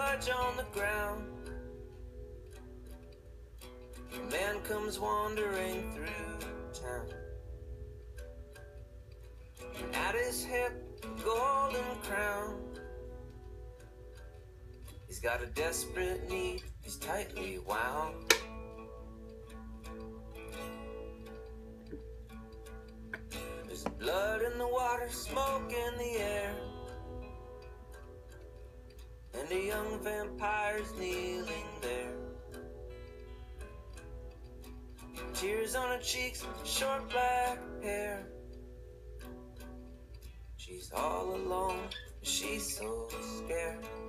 sludge on the ground. A man comes wandering through town. At his hip, a golden crown. He's got a desperate need, he's tightly wound. There's blood in the water, smoke in the air, and a young vampire's kneeling there. Tears on her cheeks, short black hair. She's all alone, she's so scared.